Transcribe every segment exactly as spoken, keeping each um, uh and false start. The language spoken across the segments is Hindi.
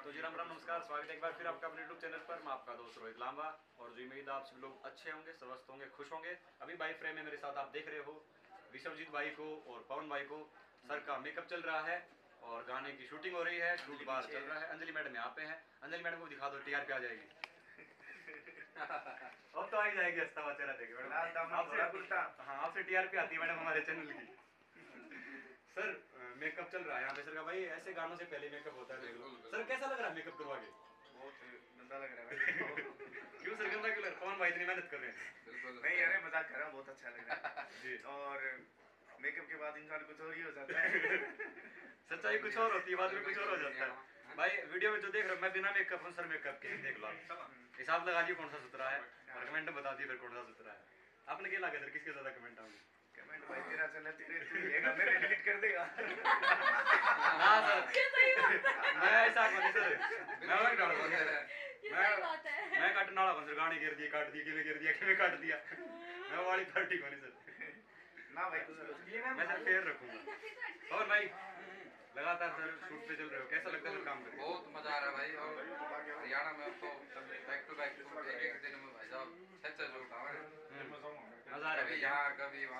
तो जी राम राम नमस्कार, स्वागत है एक बार फिर आपका अपने यूट्यूब चैनल पर। मैं आपका दोस्त रोहित लांबा और जी उम्मीद आप सभी लोग अच्छे होंगे, स्वस्थ होंगे, खुश होंगे। अभी भाई फ्रेम में मेरे साथ आप देख रहे हो विश्वजीत भाई को और पवन भाई को। सर का मेकअप चल रहा है और गाने की शूटिंग हो रही है, शूट बार चल रहा है। अंजलि मैडम यहाँ पे हैं, अंजलि मैडम को दिखा दो, टीआर पे आ जाएगी। अब तो आ ही जाएगी, हंसता हुआ चेहरा देखे मैडम। आपसे हाँ आपसे टीआर पे आती है मैडम हमारे चैनल की। सर मेकअप चल रहा है यहाँ पे सर का। भाई ऐसे गानों से पहले मेकअप होता है, देख लो सर कैसा लग रहा है मेकअप करवा के? बहुत गंदा लग रहा है। क्यों सर गंदा क्यों लग रहा है? कौन भाई इतनी मेहनत कर रहे हैं? बिल्कुल नहीं अरे मजाक कर रहा हूँ, बहुत अच्छा लग रहा है जी। और मेकअप के बाद इंसान कुछ और ही हो जाता है। सच्चाई कुछ और होती है, बाद में कुछ और हो जाता है। भाई वीडियो में जो देख रहे हो मैं बिना मेकअप हूँ सर, मेकअप के देख लो आप, हिसाब लगा लीजिए कौन सा सुथरा है और कमेंट में बता दिए फिर कौन सा सुथरा है। आपने क्या लगा सर, किसके ज्यादा कमेंट आएंगे? कमेंट भाई तेरा चैनल तेरे तू लेगा, मेरे डिलीट कर देगा। ना सर मैं ऐसा नहीं सर, मैं वही डाल दूंगा सर। मैं मैं काटने वाला हूं सर, गाड़ी गिर दी काट दी, किਵੇਂ गिर दिया किਵੇਂ काट दिया, मैं वाली पार्टी को नहीं सर। ना भाई मैं सर फेयर रखूंगा। और भाई लगातार सर शूट पे चल रहे हो, कैसा लगता है सर काम करके? बहुत मजा आ रहा है भाई। और हरियाणा में तो बैक टू बैक एक एक दिन में भाई साहब छह छह शूट आ रहे हैं। मजा आ रहा है कभी यहाँ कभी वहाँ,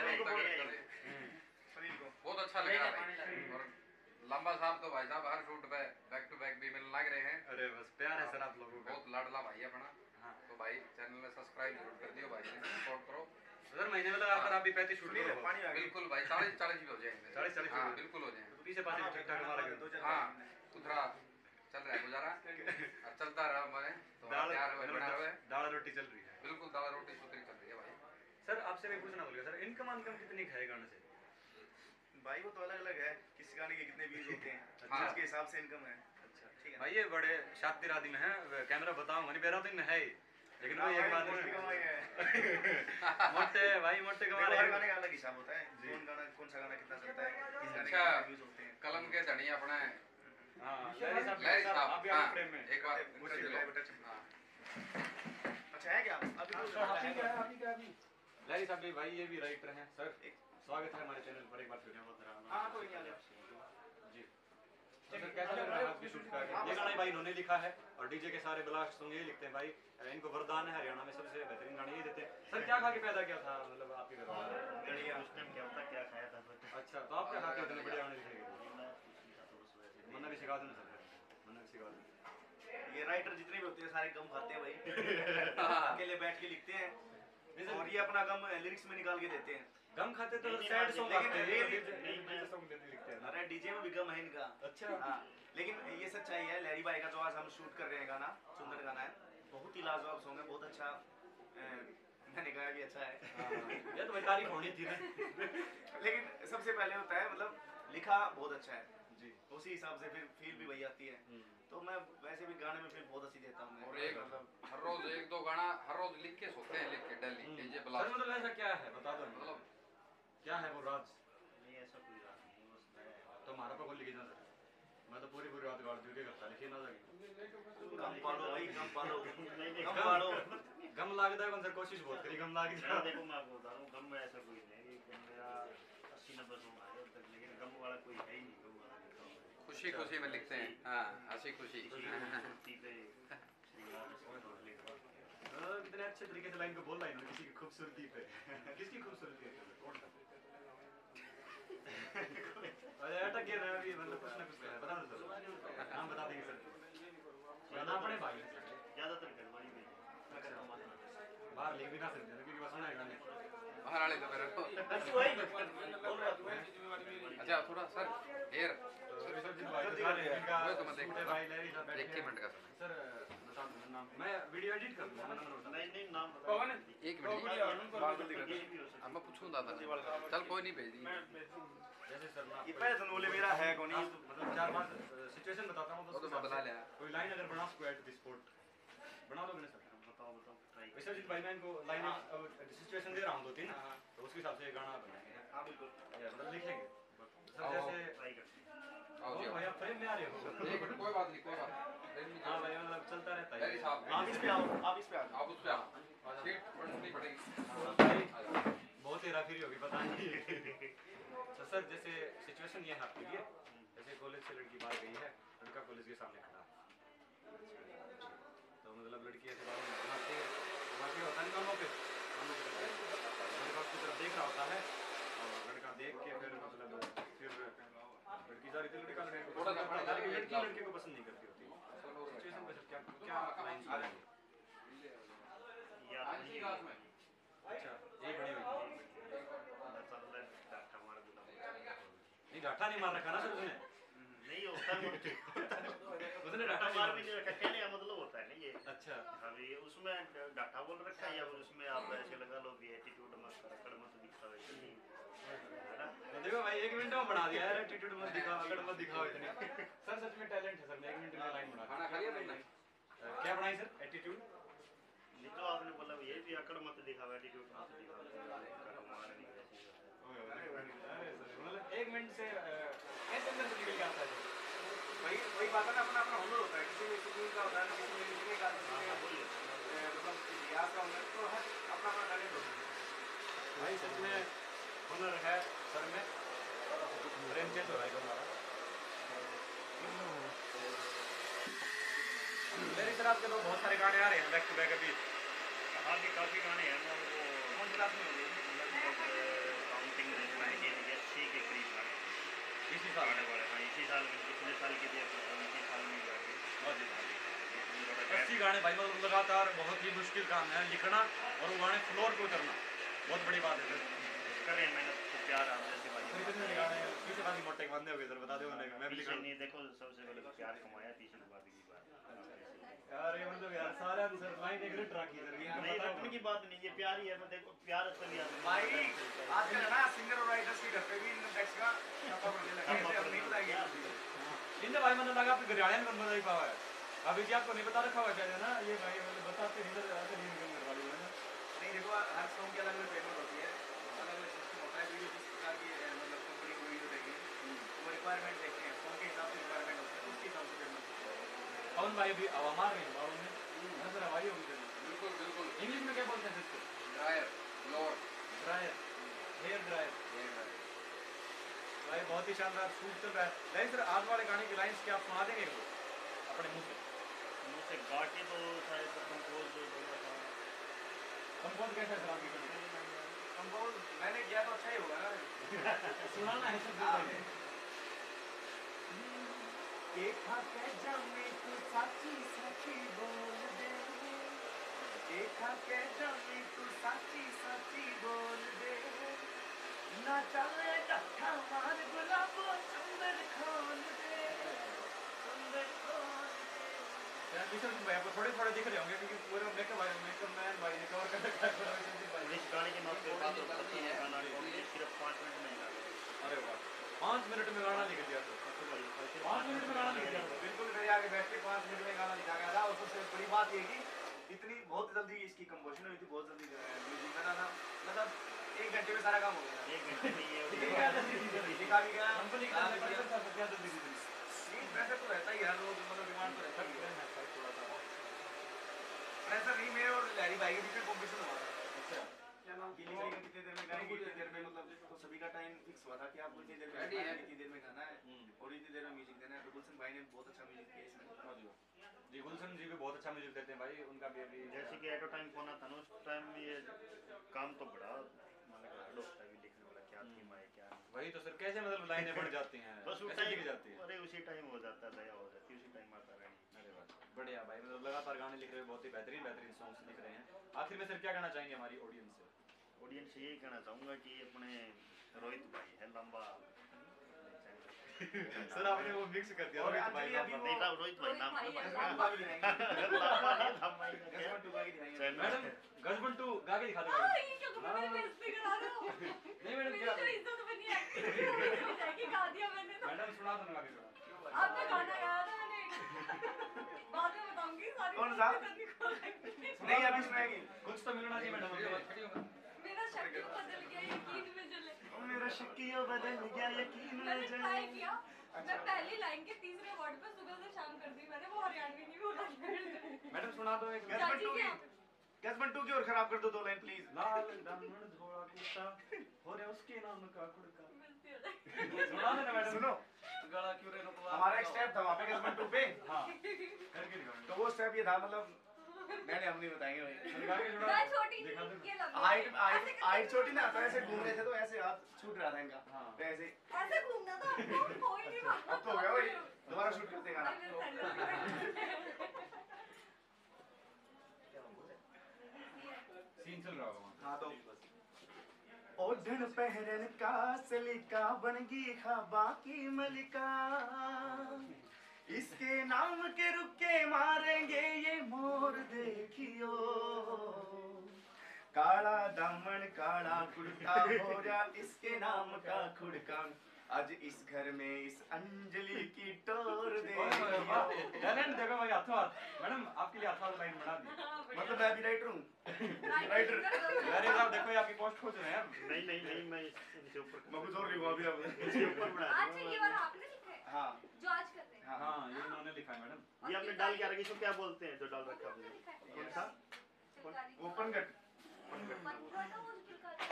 बहुत अच्छा लग रहा है भाई। और लंबा साहब तो भाई साहब हर शूट पे बैक टू बैक भी मिलने लग रहे हैं। अरे बस प्यार है सर आप लोगों का, बहुत लाडला भाई अपना। तो भाई चैनल में सब्सक्राइब जरूर कर दियो भाई, सपोर्ट करो सर। महीने में लगाकर आप भी पैंतीस शूट करो। बिल्कुल भाई, चालीस चालीस भी हो जाएंगे, चालीस चालीस हाँ बिल्कुल हो जाएंगे। पीछे पास ठीक ठाक हमारा हाँ उधरा चल रहा है गुजारा और चलता रहा हमारे तो प्यार बना रहे। दाल रोटी चल रही है, बिल्कुल दाल रोटी सुथरी चल रही है भाई। सर आपसे मैं पूछना भूल गया सर, इनकम इनकम कितनी है गाने से? भाई वो तो अलग अलग है, किसी गाने के कितने व्यूज होते हैं अच्छा। उसके हिसाब से इनकम है। अच्छा ठीक है भाई, ये बड़े शातिर आदमी हैं, कैमरा बताऊंगा नहीं, मेरा दिन है ही, लेकिन वो एक बात मोटे कमाई है। मोटे भाई मोटे कमा रहे हर हैं। गाने का अलग हिसाब होता है, कौन गाना कौन सा गाना कितना चलता है, किस गाने के अच्छा व्यूज होते हैं। कलम के धनी अपने हाँ लहरी साहब, लहरी साहब, आप भी हाँ, आए फ्रेम में एक बार पूछ पूछ लो लो। बेटा। हाँ। अच्छा है क्या अभी तो लहरी साहब भी भाई ये भी राइटर हैं सर। स्वागत है हमारे चैनल पर एक बार फिर। हाँ कोई नहीं आ गया जी तो सर कैसा लग रहा है आपकी शूट का? ये गाना भाई इन्होंने लिखा है और डीजे के सारे ब्लास्ट सॉन्ग ये लिखते हैं भाई, इनको वरदान है, हरियाणा में सबसे बेहतरीन गाने ये देते हैं। सर क्या खा के पैदा किया था मतलब आपके घर में? बढ़िया उस टाइम क्या होता क्या खाया था। अच्छा तो आप क्या खाते हो इतने बढ़िया गाने लिखेंगे? मन्ना भी सिखा दो ना सर, मन्ना भी सिखा दो। ये राइटर जितने भी होते हैं सारे गम खाते हैं भाई। अकेले बैठ के लिखते हैं और ये अपना गम लिरिक्स में निकाल के देते हैं। गम खाते तो सैड सॉन्ग आते हैं, ये सॉन्ग देते लिखते हैं। अरे डीजे में भी गम है इनका। अच्छा हाँ लेकिन ये सच्चाई है, लहरी भाई का जो आज हम शूट कर रहे हैं गाना, सुंदर गाना है, बहुत ही लाजवाब सॉन्ग है, बहुत अच्छा। मैंने कहा भी अच्छा है। ये तो भाई तारीफ होनी थी ना। लेकिन सबसे पहले होता है मतलब लिखा बहुत अच्छा है जी, उसी हिसाब से फिर फील भी वही आती है। तो मैं वैसे भी गाने में फिर बहुत अच्छी देता हूँ। और एक मतलब हर रोज एक दो गाना हर रोज लिख के सोते हैं, लिख के डेली डीजे सर ब्लास्ट। मतलब ऐसा क्या है बता दो, मतलब क्या है वो राज? नहीं ऐसा कोई राज नहीं, बस मैं तो हमारा पर लिखी ना सर, मैं तो पूरी पूरी रात गाड़ ड्यूटी करता, लिखिए ना सर। गम पालो भाई, गम पालो, गम पालो। गम लागता है सर, कोशिश बहुत करी गम लाग जाए। देखो मैं आपको बता रहा हूँ, गम में ऐसा कोई नहीं, गम मेरा अस्सी नब्बे सौ आया अब तक, लेकिन गम वाला कोई है ही नहीं। गम वाला लिखा हुआ है खुशी खुशी में लिखते हैं, हाँ हंसी खुशी। कितने अच्छे तरीके से लाइन को बोल रहा है किसी की खूबसूरती पे। किसकी खूबसूरती है? कौन सा? अरे अटक गया ना अभी, मतलब कुछ ना कुछ है, बता दो सर, नाम बता देंगे सर। गाना अपने भाई ज़्यादातर गड़बड़ी में बाहर लिख भी ना सकते क्योंकि बस सुना है गाने बाहर वाले तो मेरे को। अच्छा थोड़ा सर हेयर वो तो मैं देखता हूँ। एक ही मिनट का समय सर बता दो नाम, मैं वीडियो एडिट कर दूंगा, नंबर बता। नहीं नहीं नाम एक मिनट अब मैं पूछूंगा था, चल कोई नहीं भेज दी। जैसे सर मैं ये पहले बोले मेरा है कौन नहीं, मतलब चार पांच सिचुएशन बताता हूँ वो तो मैं बता लिया। कोई लाइन अगर बना सको एट द स्पॉट बना दोगे ना सर? बताओ बताओ ट्राई विश्वजीत भाई मैं इनको लाइन सिचुएशन दे रहा हूँ दो तीन, तो उसके हिसाब से गाना बनाएंगे। हाँ बिल्कुल मतलब लिखेंगे सर जैसे ट्राई करते हैं। आओ जी भाई आप फ्रेम में आ रहे हो। एक मिनट कोई बात नहीं कोई बात नहीं। हाँ भाई मतलब चलता रहता है। लहरी साहब आप इस पे आओ, आप इस पे आओ। आप उस पे आओ, सीट पढ़नी पड़ेगी। बहुत हेरा फेरी होगी पता नहीं। तो सर जैसे सिचुएशन ये है आपके लिए, जैसे कॉलेज से लड़की बाहर गई है, लड़का कॉलेज के सामने खड़ा है, और लड़की ऐसे बालों में बनाती है, बाकी होता नहीं कानों पे, कानों पे करते हैं। लड़का उसकी तरफ देख रहा होता है और लड़का देख के फिर मतलब फिर लड़की जा रही थी, लड़का लड़के को पसंद करता है, लेकिन लड़की लड़के को पसंद नहीं करती होती। सिचुएशन पे सर क्या क्या लाइंस लगाएंगे? याद नहीं है। अच्छा यही बड़ी हुई थी। नहीं डांटा नहीं मार रखा ना सर उसने? नहीं होता है उसने डांटा डाटा नहीं मार मार भी नहीं रखा, कहने का मतलब होता है ना ये। अच्छा अभी उसमें डाटा बोल रखा है या फिर उसमें आप ऐसे लगा लो भी एटीट्यूड मत अकड़ मत दिखाओ इतनी, है ना? तो देखो भाई एक मिनट में बना दिया यार, एटीट्यूड मत दिखाओ, अकड़ मत दिखाओ इतनी। सर सच में टैलेंट है सर, मैं एक मिनट में लाइन बना खाना खा लिया तुमने? दी। क्या बनाई सर? एटीट्यूड? नहीं तो आपने बोला ये भी अकड़ मत दिखाओ एटीट्यूड मत दिखाओ, करो मार नहीं ऐसी मतलब एक मिनट से कैसे अंदर से निकल के आता है? वही वही बात है ना, अपना अपना हुनर होता है, किसी में कुकिंग का होता है, किसी में लिखने का, किसी में बोलिए। अ, मतलब इतिहास का हुनर, तो हर अपना अपना टैलेंट होता है। भाई सच में हुनर है सर में। ब्रेन चेंज हो रहा है हमारा। मेरी तरफ के तो बहुत सारे गाने आ रहे हैं बैक टू बैक अभी। हाँ भी काफ़ी गाने हैं ना, वो कौन सी क्लास में हो गई? लगभग काउंटिंग नाइनटी अस्सी के करीब गाने हैं। इसी साल आने वाले, हाँ इसी साल में, पिछले साल की भी इसी साल में जाके अस्सी गाने भाई, मतलब लगातार बहुत ही मुश्किल काम है लिखना और वो गाने फ्लोर पे उतरना, बहुत बड़ी बात है सर। कर रहे हैं मेहनत तो प्यार आप जैसे सर भाई कितने गाने पीछे बाकी मोटे बंदे हो गए सर, बता दो मैं भी पीछे लिखा। नहीं, देखो सबसे पहले प्यार कमाया तीसरी बात की बात यार ये मतलब यार सारा सर लाइन एक रिट रखी सर, इनको नहीं, पता रटने की बात नहीं, ये प्यार ही है ना, देखो प्यार असली आदमी भाई आजकल है ना सिंगर और राइटर्स के घर पे भी इनकम टैक्स का छापा पड़ने लगा है, अब नहीं बताएंगे। इनने भाई मतलब लगा आपके घरियाले में कौन बता ही पावा है अभी जी, आपको नहीं बता रखा हुआ शायद है ना ये भाई, मतलब बताते नहीं सर, ऐसे नहीं इनकम कर वाली है ना। नहीं देखो, हर सॉन्ग की अलग अलग पेमेंट होती है, अलग अलग सिस्टम होता है, वीडियो जिस प्रकार की अ, मतलब कंपनी को वीडियो देगी वो रिक्वायरमेंट देखते हैं, सॉन्ग के हिसाब से रिक्वायरमेंट होती है, उसके हिसाब से पेमेंट होती है। पवन भाई भी अब हमार नहीं बाबू में है सर, हवाई होगी सर। बिल्कुल बिल्कुल। इंग्लिश में क्या बोलते हैं इसको? Dryer blower dryer, hair dryer. ये ड्रायर। भाई बहुत ही शानदार शूट चल रहा है। नहीं सर आज वाले गाने की लाइंस क्या आप सुना देंगे इनको अपने मुंह से? मुँह से गा के तो शायद कंपोज जो होगा था। कंपोज कैसा है सर आपकी कभी? कंपोज मैंने किया तो अच्छा ही होगा ना। सुनाना है सर। देखा के जामे तू साची साची बोल दे, देखा के जामे तू साची साची बोल दे, ना चले डठा मार गुलाबो चंदन खोल दे, चंदन खोल दे। यार किशोर भाई आपको थोड़े थोड़े दिख रहे होंगे क्योंकि पूरा मेकअप भाई मेकअप मैन भाई ने कवर कर रखा है पूरा संदीप भाई। इस गाने के नाम पे बात होती है, गाना टोटली सिर्फ पाँच मिनट में गाना। अरे वाह पाँच मिनट में गाना लिख दिया सर, पाँच मिनट में गाना लिख दिया सर। बिल्कुल मेरे आगे बैठ के पाँच मिनट में गाना लिखा गया था, और सबसे बड़ी बात ये कि इतनी बहुत जल्दी इसकी कंपोजिशन हुई थी, बहुत जल्दी म्यूजिक बना था, मतलब एक घंटे में सारा काम हो गया। एक घंटे में ये ठीक है जल्दी जल्दी लिखा भी गया, कंपनी गा का भी दिया। प्रेशर था क्या जल्दी जल्दी नहीं प्रेशर तो रहता ही है, हर रोज मतलब डिमांड तो रहता ही है। प्रेशर नहीं, मेरे और लहरी भाई के बीच में कॉम्पिटिशन हुआ था। अच्छा गिल्ली गली में कितने देर में गाएंगे, कितनी देर में, मतलब तो सभी का टाइम फिक्स हुआ था कि आपको इतनी देर में Ready गाना है। है, इतनी देर में गाना है और इतनी देर में म्यूजिक देना है। तो गुलशन भाई ने बहुत अच्छा म्यूजिक किया इसमें। जी गुलशन जी भी बहुत अच्छा म्यूजिक देते हैं भाई, उनका भी अभी जैसे कि एट टाइम फोन आता ना, उस टाइम में ये काम तो बड़ा मान हार्ड होता है भी लिखने वाला, क्या थीम आए क्या नहीं। वही तो सर कैसे मतलब लाइनें बढ़ जाती हैं, बस उस कैसे लिख टाइम, जाती है। अरे उसी टाइम हो जाता है, दया हो जाती है उसी टाइम आता रहनी। अरे वाह बढ़िया भाई, मतलब लगातार गाने लिख रहे हो, बहुत ही बेहतरीन बेहतरीन सॉन्ग्स लिख रहे हैं। आखिर में सर क्या कहना चाहेंगे हमारी ऑडियंस से? ऑडियंस से यही कहना चाहूँगा कि अपने रोहित भाई है लंबा सर आपने वो मिक्स कर दिया और रोहित भाई अंजलि अभी नाम। वो- नहीं था रोहित भाई नाम रोहित भाई है, लंबा लंबा भी दिखाएंगे, लंबा नहीं लंबा ही है। गजमन टू गा के दिखाएंगे। मैडम गजबन टू गा के दिखा दो हाँ, मैडम। ये क्यों तुम मेरी बेइज्जती करा रहे हो? नहीं मैडम मेरी क्या जो इज्जत बनी एक्टिंग हो जाएगी, गा दिया मैंने तो। मैडम सुना दो ना गा के थोड़ा। आपने गाना गाया था मैंने, बाद में बताऊंगी सारी कौन सा? बातें करनी खोलेंगे। नहीं अभी सुनाएगी। कुछ तो मिलना चाहिए मैडम वीडियो हमें। खड़ी होगा। मेरा शक क्यों बदल गया यकीन में जले। ओ मेरा शक्कियों बदल गया यकीन में मैंने जले। ट्राई किया, मैं पहली लाइन के तीसरे वर्ड पे सुबह से शाम कर दी मैंने, वो हरियाणवी नहीं बोला। मैडम सुना दो एक गजमन चाची टू क्या? की गजमन टू की और खराब कर दो दो लाइन प्लीज। लाल दामन घोड़ा कुत्ता हो रे उसके नाम का कुड़का। मिलती हो जाएगी। सुना देना मैडम। सुनो, गला क्यों रे नको हमारा एक स्टेप था वहाँ पे गजमन टू पे, हाँ करके दिखाओ। तो वो स्टेप ये था, मतलब मैंने हम नहीं बताएंगे भाई। दिखा के थोड़ा मैं छोटी थी, दिखा दो। ये लंबी हाइट थी। हाइट ऐसे करके हाइट छोटी ना, तो ऐसे घूम रहे थे तो ऐसे हाथ छूट रहा था इनका। हाँ। तो ऐसे ऐसे घूमना था आपको, हो ही नहीं रहा। अब तो हो गया भाई, दोबारा शूट करते हैं गाना। आई विल सीन चल रहा होगा हाँ तो ओढ़न पहरन का सलीका बनगी खबा की मलिका, इसके नाम के रुके मारेंगे ये मोर देखियो, काला दामन काला कुर्ता हो जा इसके नाम का खुड़का, आज इस घर में इस अंजलि की टोर देखियो। टैलेंट देखो भाई, हाथों हाथ मैडम आपके लिए हाथों हाथ लाइन बना दी। मतलब मैं भी राइटर हूँ। राइटर अरे साहब देखो ये आपकी पोस्ट खोज रहे हैं हम। नहीं नहीं नहीं मैं इनसे ऊपर मैं कुछ और लिखूँ अभी अब। इसके ऊपर बना अच्छा ये वाला आपने लिखा है हाँ जो आज करते हैं? हाँ हाँ ये इन्होंने लिखा है मैडम। ये आपने डाल के रखी, इसको क्या बोलते हैं जो डाल रखा आपने है? लिखा है? कौन सा? चित्रकारी। ओपन कट पत्थर था वो चित्रकारी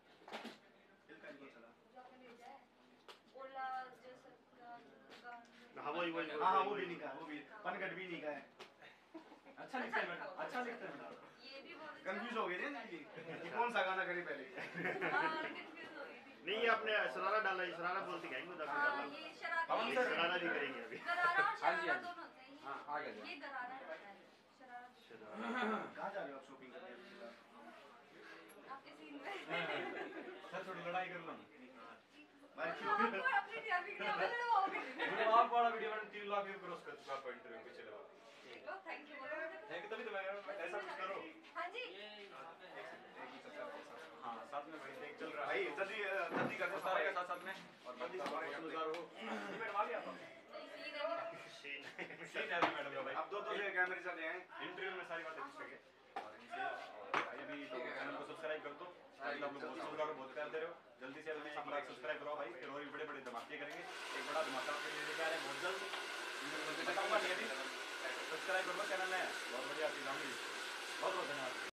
जो आपने भेजा है। ओला जैसा का- हाँ वही वही वही- हाँ हाँ वो भी लिखा है, वो भी पनघट भी लिखा है। अच्छा लिखते हैं मैडम, अच्छा लिखते हैं मैडम। ये भी बहुत अच्छा। कंफ्यूज हो गए थे ना जी कि कौन सा गाना करें पहले। हाँ, confuse हो गई थी। नहीं ये आपने शरारा डाला है, शरारा बोलते कहेंगे उधर हाँ, डाला। ये शरारा पवन ये सर, शरारा भी करेंगे अभी। गरारा और हाँ जी, शरारा हाँ जी। दोनों होते हैं। हाँ, आ गया जी। ये गरारा होता है, शरारा कहाँ जा रहे हो आप शॉपिंग करने? आपके सीन में। सर थोड़ी लड़ाई कर लो। भाई आपको अपनी टीआरपी के लिए हमें लड़वाओगे। मैंने आप वाला वीडियो मैंने तीन लाख व्यू क्रॉस कर चुका है इंटरव्यू पिछले बार। देखो, थैंक यू बोलो मुझे। थैंक तभी तो मैं ऐसा कुछ करो। हाँ जी। हाँ साथ में भाई देख चल रहा भाई है। जल्दी जल्दी कर दो सारे के साथ साथ में और बाकी हमारे मददगार हो। मैडम आ गया आप। सीन है मेरा। सीन है मैडम का भाई। अब दो दो से कैमरे चल रहे हैं। इंटरव्यू में सारी बातें पूछ सके और इनसे और भाई अभी तो चैनल को सब्सक्राइब कर दो। ताकि आप लोग बहुत मददगार हो, बहुत प्यार दे रहे हो। जल्दी से जल्दी हमारा सब्सक्राइब करो भाई, फिर और भी बड़े बड़े धमाके करेंगे। एक बड़ा धमाका आपके लिए लेके आ रहे हैं बहुत जल्द। बताऊंगा नहीं अभी। सब्सक्राइब कर लो चैनल में, बहुत बढ़िया चीज होंगी। बहुत बहुत धन्यवाद।